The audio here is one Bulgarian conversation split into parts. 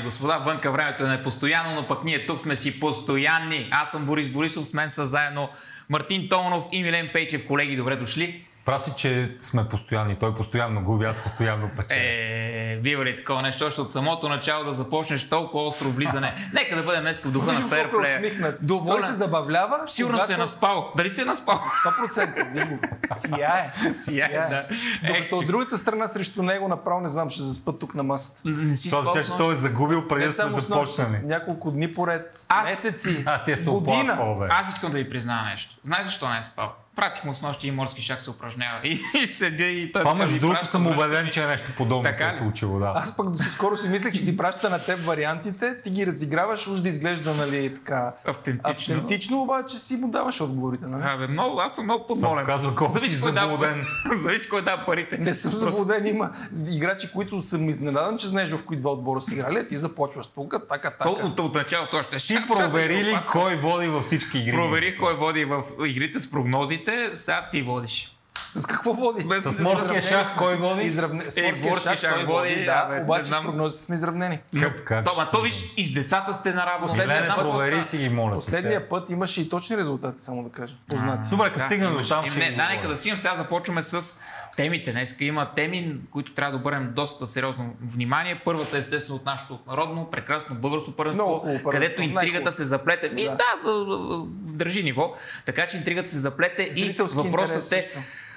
господа, вънка времето е непостоянно, но пък ние тук сме си постоянни. Аз съм Борис Борисов, с мен са заедно Мартин Томанов и Милен Пейчев. Колеги, добре дошли. Прав си, че сме постоянни. Той постоянно губи, аз постоянно печеля. Бива ли такова нещо, още от самото начало да започнеш толкова остро влизане? Нека да бъдем днес в духа на ферплея. Той се забавлява. Сигурно се е наспал. Дали се е наспал? 100%. Сияе. Да. Докато от другата страна срещу него направо не знам, ще заспа тук на масата. Не си спал Този че той е загубил преди да сме започнали. Няколко дни поред, месеци, година. Аз искам да ви призная нещо. Знаеш защо не е спал? Пратих му с нощи и морски шак се упражнява и седя и той... Това между другото съм убеден, че е нещо подобно се е случило. Да. Аз пък скоро си мислех, че ти праща на теб вариантите, ти ги разиграваш, уж да изглежда, нали, така... Автентично, обаче си му даваш отговорите, нали? Много, аз съм много подмолен. Това казва колко си заблуден. Зависи кой дава парите. Не съм заблуден, има играчи, които съм изненадан, че знаеш в кои два отбора си играли, ти започваш тук, така. От началото още. Ти провери ли кой води във всички игри? Проверих кой води в игрите с прогнозите. Сега ти водиш. С какво води? С морския шах кой води? С морския шах води, да. Обаче с прогнозите сме изравнени. То виж, и с децата сте наравно. Милен, провери си ги, моля. Последния път имаше и точни резултати, само да кажа. Познати. Добре, като стигнем до там ще нека да стигнем. Сега започваме с темите. Днес има теми, които трябва да обърнем доста сериозно внимание. Първата естествено от нашето народно, прекрасно българско първенство, където интригата се заплете. Държи ниво. Така че интригата се заплете и въпросът е...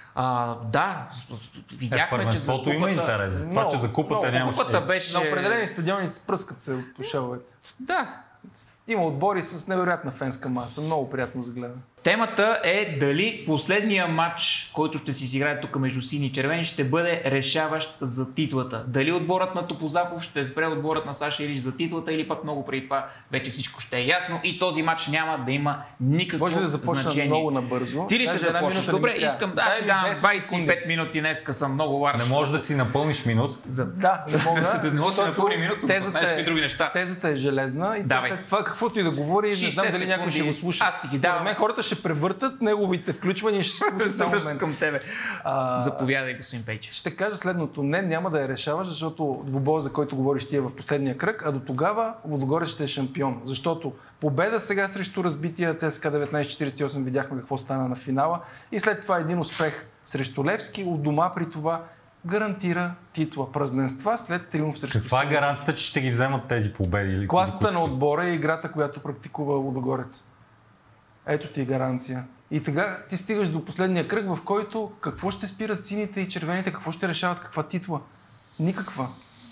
Да, видяхме, че първенството има интерес. Това, че за купата нямаше. Купата беше... На определени стадиони спръскат се от шеловете. Да. Има отбори с невероятна фенска маса. Много приятно за гледане. Темата е дали последния матч, който ще си изиграе тук между сини и червени, ще бъде решаващ за титлата. Дали отборът на Топозаков ще спре отборът на Саша Ирич за титлата или пък много преди това вече всичко ще е ясно и този матч няма да има никакво значение. Може да започна много набързо. Ти ли ще започнеш? Добре, искам да си дам 25 минути днеска, съм много варш. Не можеш да си напълниш минут? Да, не мога. Не можеш да си напълни минута, знаеш и други неща. Тезата е железна и след това каквото и да говори, не знам дали някой ще го слуша. Аз ти ги давам. Мен хората ще превъртат неговите включвания и ще се слушат само мен. Към тебе. Заповядай, господин Пейчев. Ще кажа следното. Не, няма да я решаваш, защото двубоя, за който говориш ти е в последния кръг, а до тогава Лудогорец ще е шампион. Защото победа сега срещу разбития ЦСКА 1948 видяхме какво стана на финала и след това един успех срещу Левски, от дома при това гарантира титла. Празненства след триумф срещу Каква е гаранцията, че ще ги вземат тези победи? Класата на отбора е играта, която практикува Лудогорец. Ето ти гаранция. И сега ти стигаш до последния кръг, в който какво ще спират сините и червените, какво ще решават, каква титла? Никаква.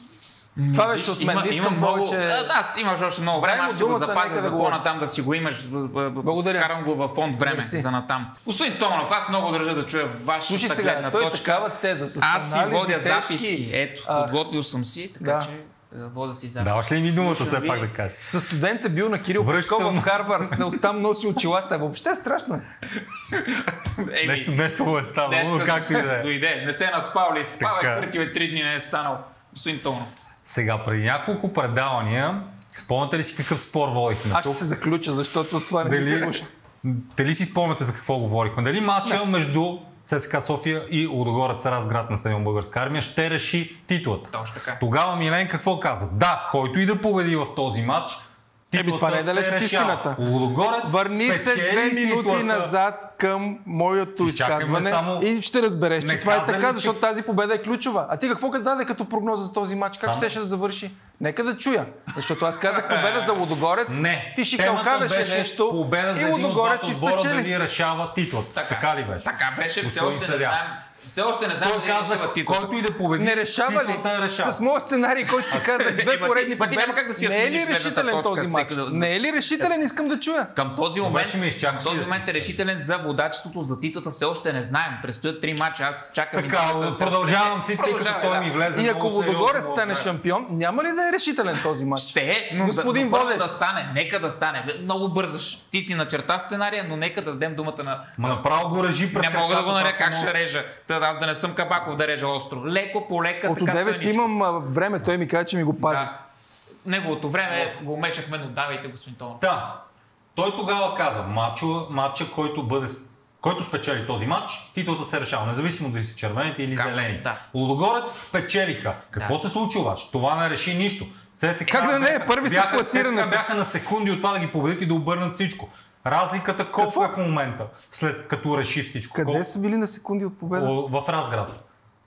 Това беше от мен. Искам повече... Аз имаш още много време, аз ще го запазя за по-натам да си го имаш. Благодаря. Карам го във фонд време за натам. Господин Томанов, аз много държа да чуя вашата гледна точка. Той такава теза с аз си водя тежки. Записки. Ето, подготвил съм си, така че вода си записки. Даваш ли ми думата все пак да кажа? Със студент е бил на Кирил Петков в Харвард, оттам носи очилата. Въобще е страшно. Нещо му е станало, както и да е. Дойде, не се е наспал ли? Спал е къртиве 3 дни, не е станал. Господин Томанов. Сега, преди няколко предавания, спомняте ли си какъв спор водихме? Аз ще се заключа, защото това не се слуша. Дали си спомняте за какво говорихме? Дали матча между ЦСКА София и Лудогорец Разград на стадион Българска армия ще реши титлата? Точно така. Тогава Милен какво каза? Да, който и да победи в този матч, това не е далеч от истината. Лудогорец върни се 2 минути назад към моето изказване и ще разбереш, че това е така, защото тази победа е ключова. А ти какво даде като прогноза за този матч? Как ще да завърши? Нека да чуя. Защото аз казах победа за Лудогорец. Не. Ти шикалкавеше нещо победа за и Лудогорец си спечели. Дали решава титлата. Така ли беше? Така беше, все още не знаем. Все още не знам дали решава титлата. Който и да победи, не решава ли? С моят сценарий, който ти казах, 2 поредни победи, не е ли решителен този матч? Не е ли решителен? Искам да чуя. Към този момент е решителен за водачеството, за титлата все още не знаем. Предстоят 3 мача, аз чакам. Така, продължавам си, тъй като той ми влезе. И ако Лудогорец стане шампион, няма ли да е решителен този матч? Ще е, но господин Водещ, да стане. Нека да стане. Много бързаш. Ти си начерта сценария, но нека да дадем думата на... Направо го режи през... Не мога да го нарека, как ще режа. Аз да не съм Кабаков да реже остро. Леко по лека. От одеве си имам време, той ми каза, че ми го пази. Да. Неговото време го умешахме, но давайте, господин Томанов. Да. Той тогава каза, матча, който спечели този матч, титлата се решава, независимо дали са червените или зелените. Да. Лудогорец спечелиха. Какво се случи обаче? Това не реши нищо. Как да не? Първи са класирането. Бяха на секунди от това да ги победят и да обърнат всичко. Разликата колко е в момента, след като реши всичко? Къде са били на секунди от победа? В Разград.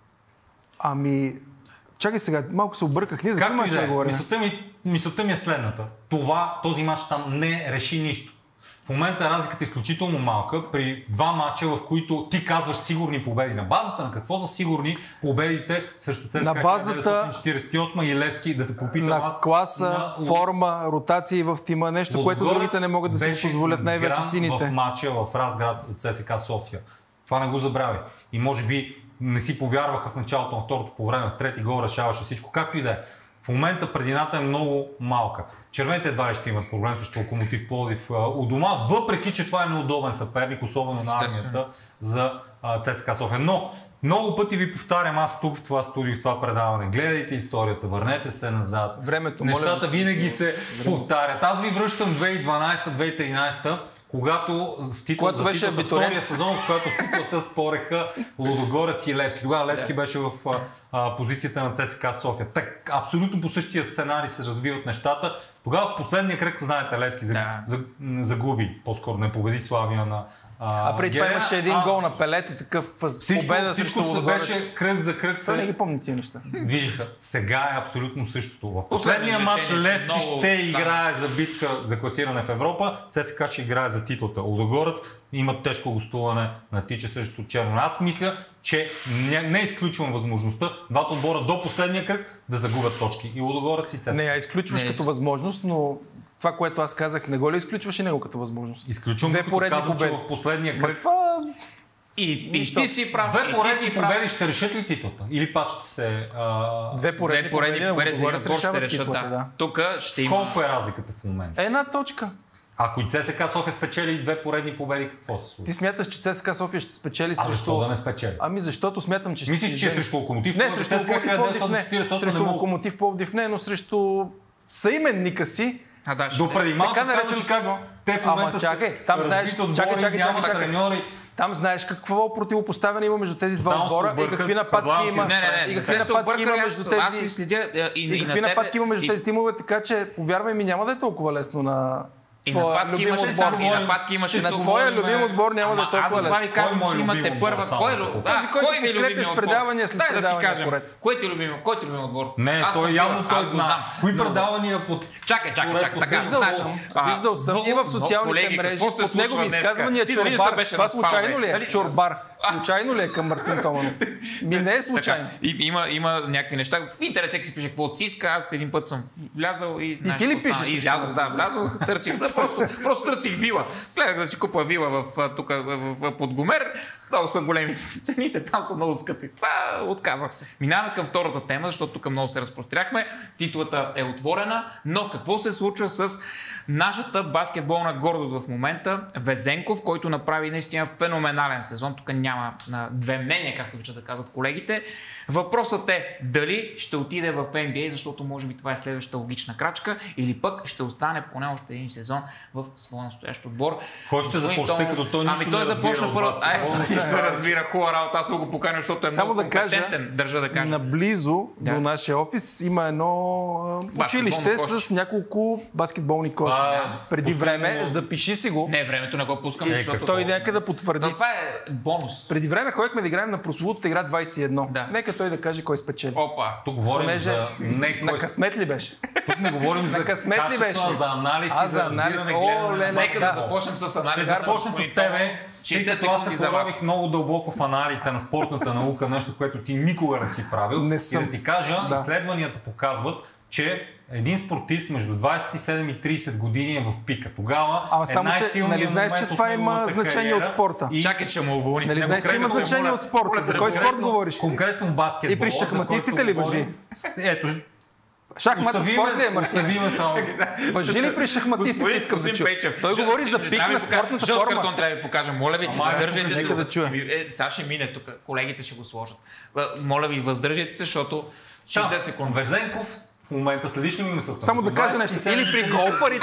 Чакай сега, малко се обърках. Ние за какви мача говорим? Мисълта ми е следната. Този мач там не реши нищо. В момента разликата е изключително малка при два мача, в които ти казваш сигурни победи. На базата на какво са сигурни победите срещу ЦСКА 1948 и Левски, да те попитам на класа, форма, ротации в тима, нещо, което другите не могат да се позволят, най-вече сините. В мача в Разград от ЦСКА София. Това не го забрави. И може би не си повярваха в началото на второто по време, в трети гол решаваше всичко. Както и да е. В момента предината е много малка. Червените едва ли ще имат проблем срещу Локомотив Пловдив у дома, въпреки че това е неудобен съперник, особено на армията за ЦСКА София. Но много пъти ви повтарям аз тук в това студио, в това предаване. Гледайте историята, върнете се назад. Нещата винаги се повтарят. Аз ви връщам 2012-2013, когато в титлата беше втория сезон, в който титлата спореха Лудогорец и Левски. Тогава Левски беше в позицията на ЦСКА София. Абсолютно по същия сценарий се развиват нещата. Тогава в последния кръг, знаете, Левски загуби, по-скоро не победи Славия на преди това имаше един гол на Пелето, такъв победа срещу Лудогорец. Беше кръг за кръг. Не ги помни тия неща. Движиха. Сега е абсолютно същото. В последния матч Левски ще играе за битка за класиране в Европа, ЦСКА ще играе за титлата. Лудогорец имат тежко гостуване на Тича срещу Черно. Аз мисля, че не изключвам възможността двата отбора до последния кръг да загубят точки. И Лудогорец и ЦСКА. Не, изключваш като възможност, но това, което аз казах, не го ли изключваш и него като възможност? Изключвам, като казвам, че в последния кръг... И ти си прав. Две поредни победи ще решат ли титлата? Или пак ще се... Две поредни победи ще решат, да. Тук ще има... Колко е разликата в момента? Една точка. Ако и ЦСКА София спечели две поредни победи, какво се случва? Ти смяташ, че ЦСКА София ще спечели срещу... защо да не спечели? защото смятам, че ще... Мислиш, че е срещу Локомотив? Не, срещу Локомотив Пловдив не, но срещу съименника си. Допреди малко казваш как те в момента разбит отбори, нямат треньори. Там знаеш какво противопоставяне има между тези два отбора и какви нападки има. И какви нападки има между тези... И какви нападки има между тези тимове, така че повярвай ми, няма да е толкова лесно на... И нападки имаше на твоя любим отбор няма да е толкова лесно. Аз това ви казвам, че имате първа. Кой ви е любимият отбор? Предавания след предавания. Дай да си кажем. Кой е любим отбор? Не, той явно той знае. Кои предавания под... Чакай. Виждал съм и в социалните мрежи. Под негови изказвания Чорбар. Това случайно ли е? Чорбар. Случайно ли е към Мартин Томанов? Не е случайно. Има някакви неща. В интернет всеки си пише какво си иска. Аз един път съм влязал и... И ти ли пишеш? Влязал, търсих. Просто търсих вила. Гледах да си купа вила тук в Подгомер. Много са големи цените, там са много скъпи. Това отказах се. Минаваме към втората тема, защото тук много се разпростряхме. Титлата е отворена, но какво се случва с нашата баскетболна гордост в момента? Везенков, който направи наистина феноменален сезон. Тук няма две мнения, както обичат да казват колегите. Въпросът е дали ще отиде в NBA, защото може би това е следващата логична крачка, или пък ще остане поне още един сезон в своя настоящ отбор. Кой ще започне, като той нищо той не започна първо. Разбира, хубава работа, аз го поканя, защото е много компетентен, държа да кажа. Наблизо до нашия офис има едно училище с няколко баскетболни коши. Преди време, запиши си го. Не, времето не го пускам, защото... Той някъде да потвърди. Но това е бонус. Преди време ходихме да играем на прословутата игра 21. Нека той да каже кой спечели. Тук говорим за... На късмет ли беше? Тук не говорим за качество, за анализ и за разбиране, гледане. Нека да започнем с анализ. Ще започнем с тебе. Аз се поравих много дълбоко в аналите на спортната наука, нещо, което ти никога не си правил. И да ти кажа, изследванията показват, че един спортист между 27 и 30 години е в пика. Тогава е най-силният момент че това има значение от спорта. Чакай, че му уволни. Нали знаеш, че има значение от спорта? За кой спорт говориш? Конкретно в баскетбол. И при шахматистите ли важи? Ето, шахмата спорт ли е, Мартин? Важи ли при шахматистите, искам да чуя? Той говори за пик на спортната форма. Жълт картон трябва да ви покажа. Моля ви, въздържайте се. Нека да чуя. Сега ще мине тук. Колегите ще го сложат. Моля ви, въздържайте се, защото 60 секунди. Везенков в момента следиш ли ми мисълта? Само да кажа нещо. Или при голфарите.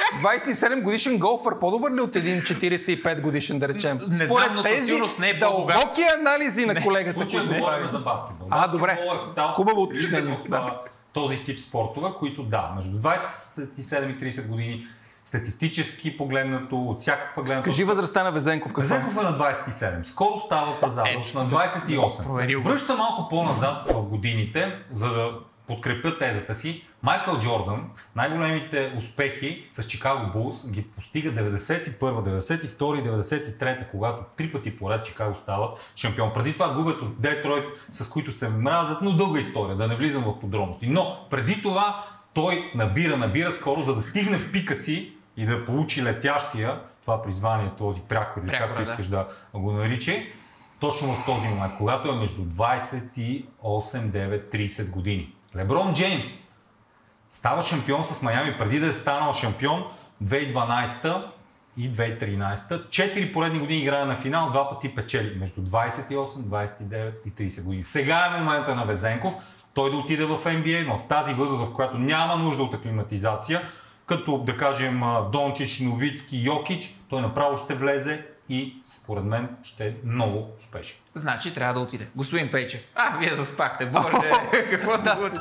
27 годишен голфар по-добър ли от един 45 годишен, да речем? Не знам, но със сигурност не е по-богат. Дълбоки анализи на колегата. Случай говорим за баскетбол. Добре. Хубаво уточнение. този тип спортове, които да, между 27 и 30 години, статистически погледнато, от всякаква гледна точка. Кажи възрастта на Везенков. Везенков е на 27. Скоро става през август на 28. Връща малко по-назад в годините, за да подкрепя тезата си. Майкъл Джордан, най-големите успехи с Чикаго Булс ги постига 91, 92 и 93, когато 3 пъти поред Чикаго стават шампион. Преди това губят от Детройт, с които се мразят, но дълга история, да не влизам в подробности. Но преди това той набира скоро, за да стигне пика си и да получи летящия, това призвание, този прякор, или както искаш да го наричи, точно в този момент, когато е между 28, 9, 30 години. Леброн Джеймс става шампион с Майами преди да е станал шампион 2012 и 2013. 4 поредни години играе на финал, 2 пъти печели между 28, 29 и 30 години. Сега е момента на Везенков той да отиде в NBA, но в тази възраст, в която няма нужда от аклиматизация, като да кажем Дончич, Новицки, Йокич, той направо ще влезе и според мен ще е много успешен. Значи трябва да отиде. Господин Пейчев, вие заспахте, боже, какво се случи?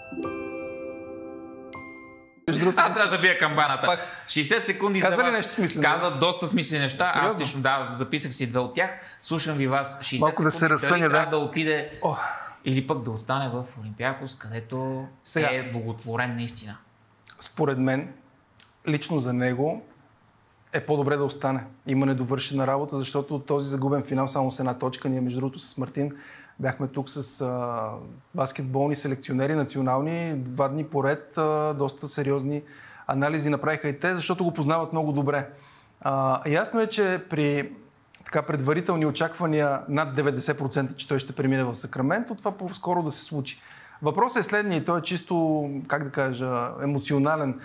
Аз трябва да бия камбаната. 60 секунди за вас. Каза доста смислени неща. Сериозно? Аз лично записах си 2 от тях. Слушам ви вас. 60 малко секунди дали трябва да отиде или пък да остане в Олимпиакос, където е благотворен наистина. Според мен, лично за него е по-добре да остане. Има недовършена работа, защото този загубен финал само с една точка. Ние между другото с Мартин бяхме тук с баскетболни селекционери национални, 2 дни поред, доста сериозни анализи направиха и те, защото го познават много добре. Ясно е, че при предварителни очаквания над 90%, че той ще премине в Сакраменто, това по-скоро да се случи. Въпросът е следния и той е чисто, как да кажа, емоционален.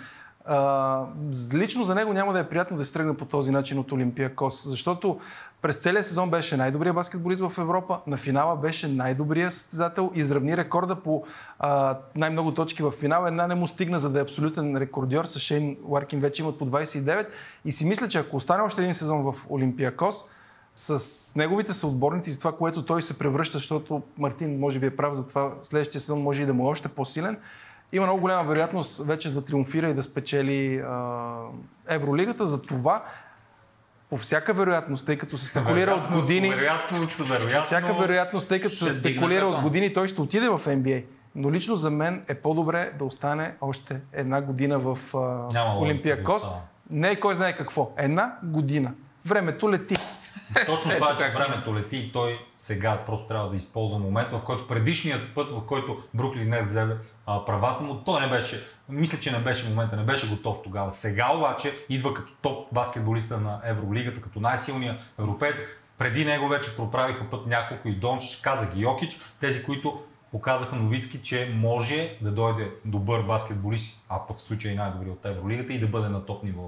Лично за него няма да е приятно да се тръгне по този начин от Олимпиакос, защото през целия сезон беше най-добрият баскетболист в Европа, на финала беше най-добрият състезател, изравни рекорда по най-много точки в финала. Една не му стигна, за да е абсолютен рекордьор, с Шейн Ларкин вече имат по 29 и си мисля, че ако остане още един сезон в Олимпиакос, с неговите съотборници, за това, което той се превръща, защото Мартин може би е прав за това, следващия сезон може и да му е още по-силен, има много голяма вероятност вече да триумфира и да спечели Евролигата. За това, по всяка вероятност, тъй като се спекулира от години, всяка вероятност, тъй като се спекулира от години, той ще отиде в NBA. Но лично за мен е по-добре да остане още една година в Олимпиакос. Не е кой знае какво. Една година. Времето лети. Точно това е, че времето лети и той сега просто трябва да използва момента, в който предишният път, в който Бруклин не взе правата му, той не беше, мисля, че не беше момента, не беше готов тогава. Сега обаче идва като топ баскетболиста на Евролигата, като най-силния европеец. Преди него вече проправиха път няколко и Дончич, каза ги Йокич, тези, които показаха Новицки, че може да дойде добър баскетболист, а в случая и най-добри от Евролигата и да бъде на топ ниво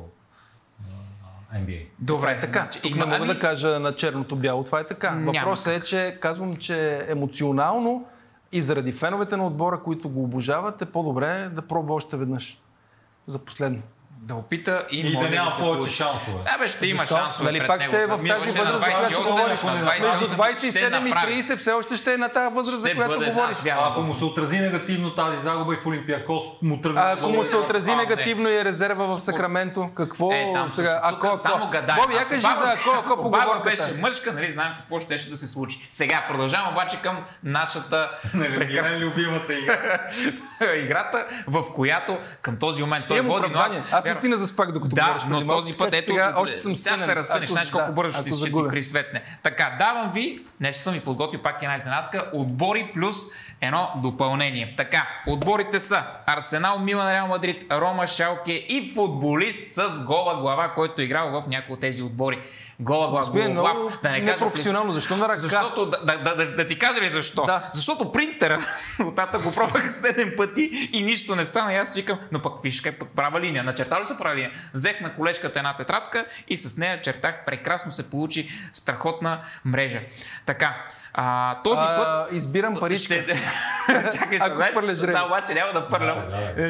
NBA. Добре, така. Значи, тук не мога да кажа на черното-бяло, това е така. Въпросът е, че казвам, че емоционално и заради феновете на отбора, които го обожават, е по-добре да пробва още веднъж. За последно. Да опита и може да няма повече шансове. Ще има шансове. Нали пак ще е в тази възраст, между 27 и 30 все още ще е на тази възраст, за която говориш. Ако му се отрази негативно тази загуба и в Олимпиакос му тръгва. Ако му се отрази негативно и резерва в Сакраменто, какво сега? Ако само гадай. Боби, я кажи за ако поговорката. Беше мъжка, нали знаем какво ще да се случи. Сега продължавам обаче към нашата любимата игра. Играта, в която към този момент той води, но аз наистина заспах, докато говориш. Да, но този път сега още съм сънен. Сега се разсънеш, знаеш колко бързо ще ти присветне. Така, давам ви, днес съм ви подготвил пак една изненадка, отбори плюс едно допълнение. Така, отборите са Арсенал, Милан, Реал Мадрид, Рома, Шалке и футболист с гола глава, който е играл в някои от тези отбори. Гола глав, да не кажа непрофесионално. Защо на ръка? Защото, да ти кажа ли защо? Да. Защото принтера от тата го пробвах 7 пъти и нищо не стана. И аз викам, но пък виж как пък права линия. Начертава ли се права линия? Взех на колежката една тетрадка и с нея чертах. Прекрасно се получи страхотна мрежа. Така, този път... Избирам паричка. Чакай сега, обаче няма да фърлям.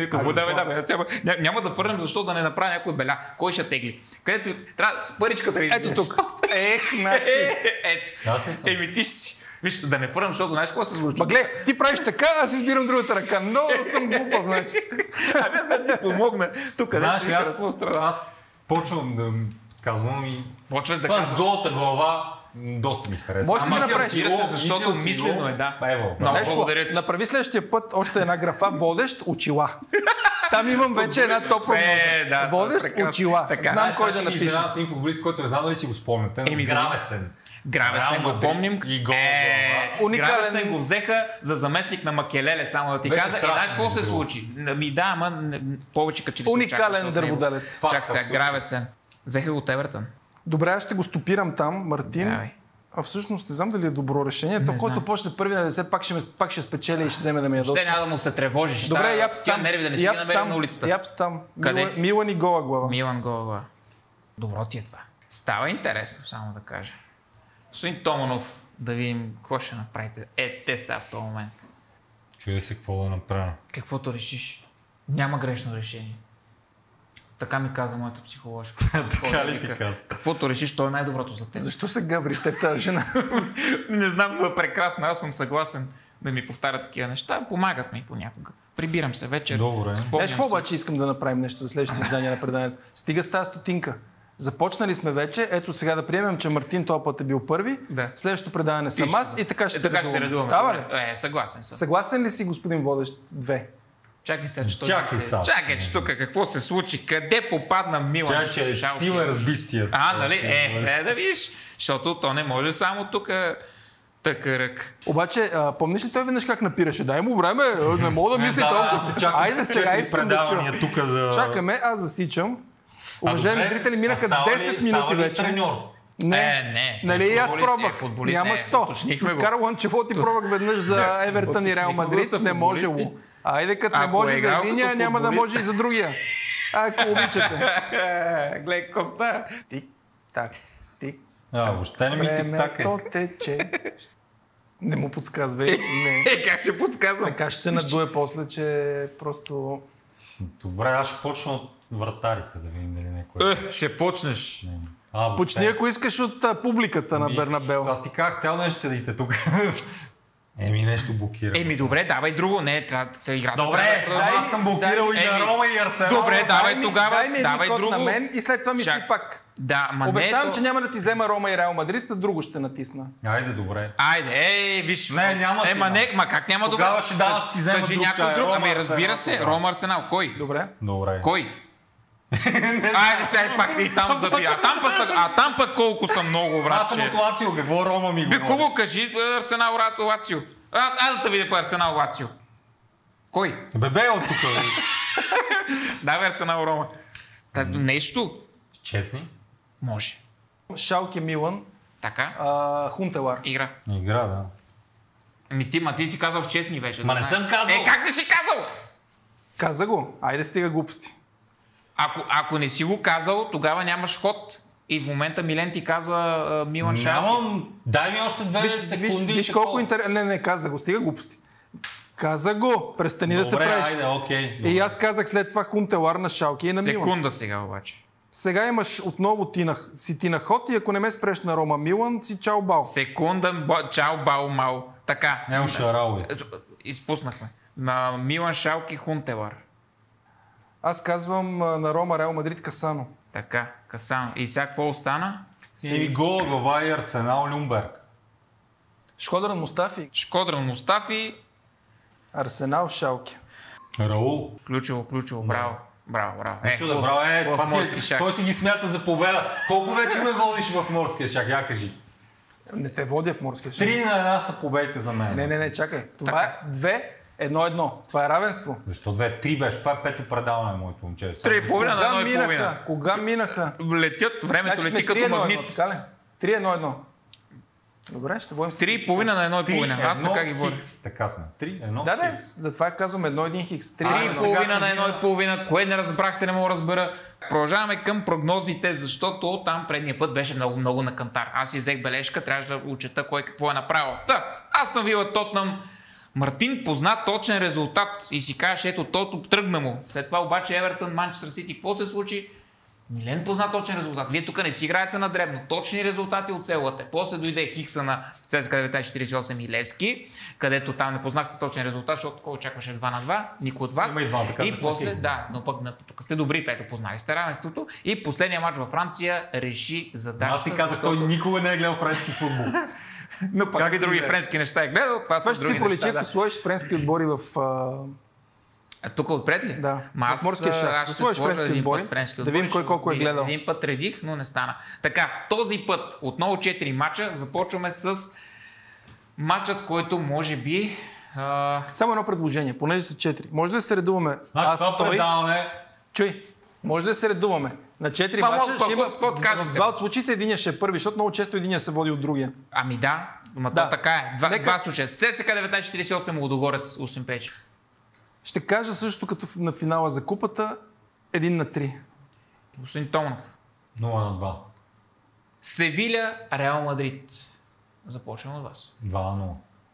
Няма да фърлям, защото да не направя някой беля. Кой ще тегли? Където трябва паричката да избираш. Ето тук. Значи. Ето. Ти си. Виж, да не фърнам, защото знаеш какво се случва. Гледай, ти правиш така, аз избирам другата ръка. Много съм глупав, значи. Да ти помогна. Тук знаеш ли, аз почвам да казвам и почваш да това казваш. с голата глава доста ми харесва. Може ли да направиш? Защото мислено е, да. Много благодаря ти. Направи следващия път още една графа водещ очила. Там имам вече една топ прогноза. Водещ очила. Знам кой да напише. Изненадам с един футболист, който не знам дали си го спомняте. Гравесен. Гравесен го помним. И гол. Гравесен го взеха за заместник на Макелеле, само да ти кажа. И знаеш какво се случи? Повече като че ли се очакваше. Уникален дърводелец. Чак сега, Гравесен. Взеха го от Евертън. Добре, аз ще го стопирам там, Мартин. А всъщност не знам дали е добро решение. То, който почне първи на 10, пак ще спечели и ще вземе да ми ядоска. Ще няма да му се тревожиш. Добре, Япс там. Нерви да не си ги намерим на улицата. Япс там. Къде? Милан и гола глава. Милан гола глава. Добро ти е това. Става интересно, само да кажа. Господин Томанов, да видим какво ще направите. Те са в този момент. Чуя се какво да направя. Каквото решиш. Няма грешно решение. Така ми каза моята психоложка. Така ли ти каза? Каквото решиш, то е най-доброто за теб. Защо се гаври теб тази жена? Не знам, това е прекрасна. Аз съм съгласен да ми повтаря такива неща. Помагат ми понякога. Прибирам се вечер. Добре. Знаеш какво обаче искам да направим нещо за следващите издания на преданието? Стига с тази стотинка. Започнали сме вече. Ето сега да приемем, че Мартин този път е бил първи. Да. Следващото предаване съм аз и така ще се редуваме. Става ли? Съгласен съм. Съгласен ли си, господин водещ? 2. Чакай сега, че Чакай, че тук какво се случи? Къде попадна Милан? Ти ме разбистия. Нали? Да видиш, защото то не може само тук тъкърък. Обаче, помниш ли той веднъж как напираше? Дай му време, не мога да мисли толкова. Айде сега искам да чуя. Чакаме, аз засичам. Уважаеми зрители, минаха 10 минути вече. Не. Нали и аз пробвах. Няма що. С Карло Анчелоти пробвах веднъж за Евертън и Реал Мадрид. Не можело. Айде като не може за единия, няма да може и за другия. Ако обичате. Гледай коста. Тик-так. Тик. Въобще не ми тик-так е. Времето тече. Не му подсказвай. Как ще подсказвам? Така ще се надуе после, че просто... Добре, аз ще почна от вратарите да видим дали някой. Ще почнеш. Почни, ако искаш от публиката на Бернабел. Аз ти казах, цял ден ще седите тук. Нещо блокира. Добре, давай друго. Не, трябва да играта. Добре, аз съм блокирал и на Рома и Арсенал. Добре, давай тогава. Дай друго. на мен и след това мисли пак. Обещавам, че няма да ти взема Рома и Реал Мадрид, а друго ще натисна. Айде, добре. Виж. Няма как няма добре? Тогава ще даваш си взема друг. Разбира се, Рома Арсенал. Кой? Добре. Кой? Айде сега пак и там забия. Там пък колко са много, брат. Аз съм от Лацио, какво Рома ми говори? Хубаво кажи Арсенал, Лацио. Айде да видя по Арсенал, Лацио. Кой? Бебе от тук. Давай Арсенал, Рома. Нещо. Честни? Може. Шалке Милан. Така. Хунтелар. Игра, да. Ти си казал честни вече. Не съм казал. Как не си казал? Каза го. Айде стига глупости. Ако не си го казал, тогава нямаш ход. И в момента Милен ти казва Милан Шалке. Нямам. Дай ми още 2 секунди. Виж колко интересно. Не, каза го. Стига глупости. Каза го. Престани да се правиш. Айде, окей. И аз казах след това Хунтелар на Шалке и на Милан. Секунда сега обаче. Сега имаш отново ти на ход и ако не ме спреш на Рома Милан, си чао бал. Секунда, чао бал мал. Така. Изпуснахме. Милан Шалке Хунтелар. Аз казвам на Рома Реал Мадрид Касано. Така, Касано. И сега какво остана? Гола глава и Арсенал Люмберг. Шкодран Мустафи. Арсенал Шалке. Раул. Ключово. Браво. Той си ги смята за победа. Колко вече ме водиш в морския шах? Я кажи. Не те водя в морския шах. 3-1 са победите за мен. Не, чакай. Това е 2-1-1. Това е равенство. Защо 2-3 беше? Това е 5-то предаване, моето момче. 3,5 на 1,5. Кога минаха? Летят, времето лети като магнит. 3-1-1. Добре, ще водим 3,5 на 1,5. Аз така ги водя. Така сме. 3-1 Да, затова казвам 1-1 хикс. 3,5 на 1,5. Кое не разбрахте, не мога да разбера. Продължаваме към прогнозите, защото там предния път беше много на кантар. Аз си взех бележка, трябваше да учета кой какво е направил. Астън Вила Тотнъм. Мартин позна точен резултат и си кажеш, ето тото тръгна му. След това обаче Евертън, Манчестър Сити, какво се случи? Милен позна точен резултат. Вие тук не си играете на дребно. Точни резултати оцелвате. После дойде Хикса на ЦСКА 1948 и Левски, където там не познахте точен резултат, защото кой очакваше 2-2, никой от вас. Има и два, така и после, да, но пък тук сте добри, ето познали сте равенството. И последния матч във Франция реши задачата. Аз ти казах, той никога не е гледал френски футбол. Но пък и други френски неща е гледал. Това са други неща. Ще ако сложиш френски отбори в... Тук отпред ли? Да. Аз ще сложа един път френски отбори. Да видим кой колко е гледал. Един път редих, но не стана. Така, този път отново 4 мача. Започваме с матчът, който може би... Само едно предложение, понеже са 4. Може да се редуваме? Това предаване... Чуй, може да се редуваме. На 4 мача ще има... В два от случаите единия ще е първи, защото много често единия се води от другия. Ами да, то така е. Два случая. ЦСКА 1948 Лудогорец 8 печи. Ще кажа също като на финала за купата 1-3. Господин Томанов. 0-2. Севиля, Реал Мадрид. Започвам от вас. 2-0.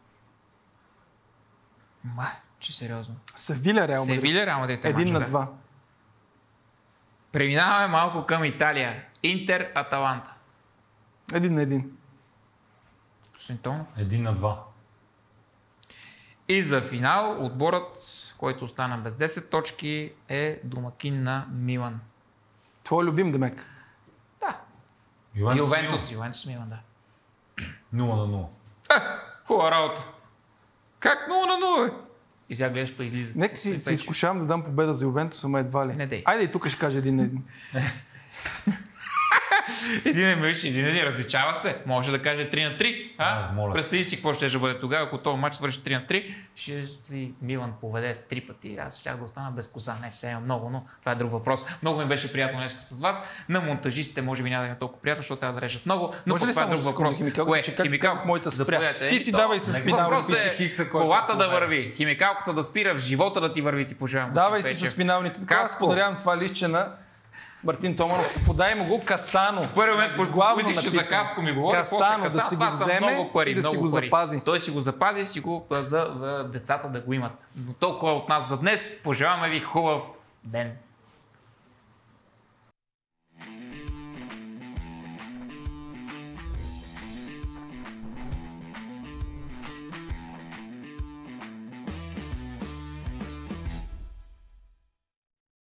Че сериозно. Севиля, Реал Мадрид. Севиля, Реал Мадрид е 1-2. Преминаваме малко към Италия. Интер, Аталанта. 1-1. Господин Томанов. 1-2. И за финал отборът, който остана без 10 точки, е домакин на Милан. Твой любим, Демек? Да. Ювентус Милан, да. 0-0. Хубава работа. Как 0-0, бе? И сега гледаш па излиза. Нека се изкушавам да дам победа за Ювентус, ама едва ли. Не дей. Айде и тук ще кажа 1-1. Един различава се. Може да каже 3-3. Представи си какво ще бъде тогава, ако този матч свърши 3-3. Ще си Милан поведе 3 пъти. Аз щях да остана без коса. Не, че сега има много, но това е друг въпрос. Много ми беше приятно днес с вас. На монтажистите може би няма да е толкова приятно, защото трябва да режат много. Но това е друг въпрос. Химикалката моята спря. Ти си то, давай с финал. Колата да върви. Химикалката да спира, в живота да ти върви, ти пожелавам. Давай си с финалните. Аз подарявам това листче на Мартин Томанов, подай му го Касано. В първи момент помислих, че за Каско ми говори. Касано, да си го вземе и да си го запази. Той си го запази и си го за децата да го имат. Но толкова от нас за днес. Пожелаваме ви хубав ден.